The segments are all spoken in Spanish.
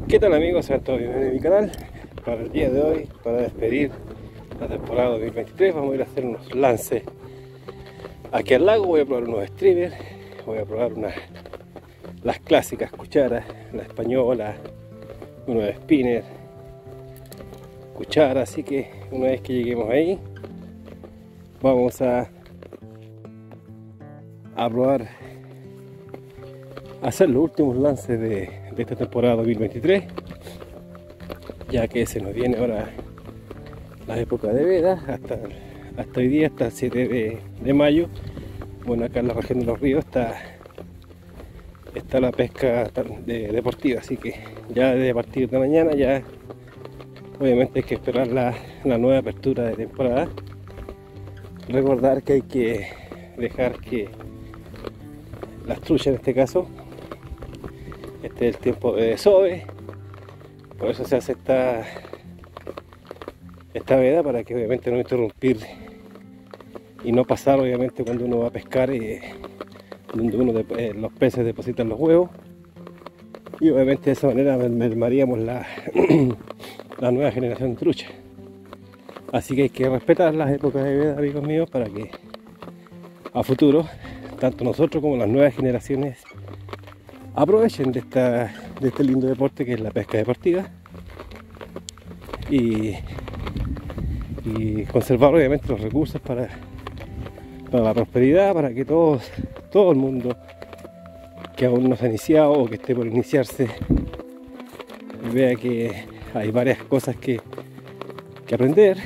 ¿Qué tal amigos? Sean todos bienvenidos a mi canal. Para el día de hoy, para despedir la temporada 2023, vamos a ir a hacer unos lances aquí al lago. Voy a probar unos streamers, voy a probar las clásicas cucharas, la española, unos spinner, cuchara. Así que una vez que lleguemos ahí, vamos a probar hacer los últimos lances de esta temporada 2023, ya que se nos viene ahora la época de veda hasta hoy día, hasta el 7 de mayo. Bueno, acá en la región de los ríos está la pesca deportiva, así que ya desde a partir de mañana ya obviamente hay que esperar la nueva apertura de temporada. Recordar que hay que dejar que las truchas, en este caso, este es el tiempo de desove, por eso se hace esta veda, para que obviamente no interrumpir y no pasar obviamente cuando uno va a pescar, donde los peces depositan los huevos, y obviamente de esa manera mermaríamos la nueva generación de trucha. Así que hay que respetar las épocas de veda, amigos míos, para que a futuro tanto nosotros como las nuevas generaciones aprovechen de este lindo deporte que es la pesca deportiva, y conservar obviamente los recursos para la prosperidad, para que todo el mundo que aún no se ha iniciado o que esté por iniciarse vea que hay varias cosas que aprender,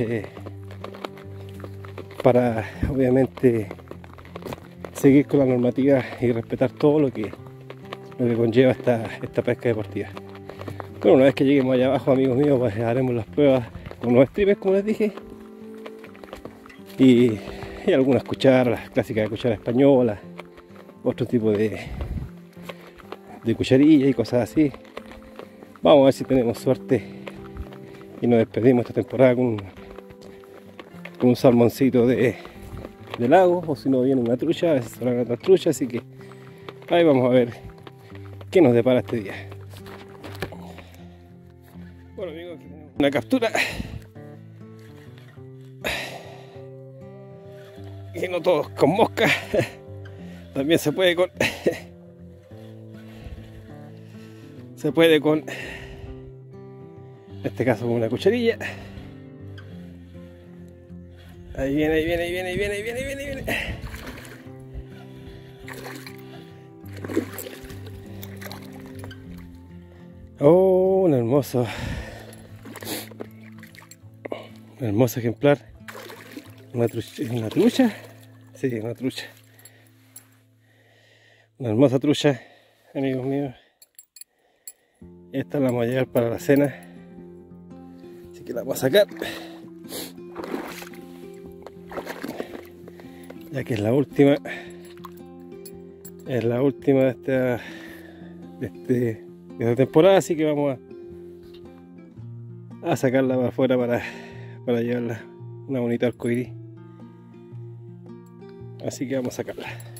para obviamente seguir con la normativa y respetar todo lo que conlleva esta pesca deportiva. Bueno, una vez que lleguemos allá abajo, amigos míos, pues haremos las pruebas con los streamers, como les dije, y algunas cucharas, las clásicas de cuchara española, otro tipo de cucharilla y cosas así. Vamos a ver si tenemos suerte y nos despedimos esta temporada con un salmoncito de lago, o si no viene una trucha, a veces son grandes truchas, así que ahí vamos a ver qué nos depara este día. Bueno amigos, aquí tenemos una captura, y no todos con mosca, también se puede con en este caso con una cucharilla. Ahí viene. Oh, un hermoso ejemplar. Una trucha. Sí, una trucha. Una hermosa trucha, amigos míos. Esta la vamos a llevar para la cena, así que la vamos a sacar, ya que es la última de esta temporada, así que vamos a sacarla para afuera para llevarla una bonita arcoíris. Así que vamos a sacarla.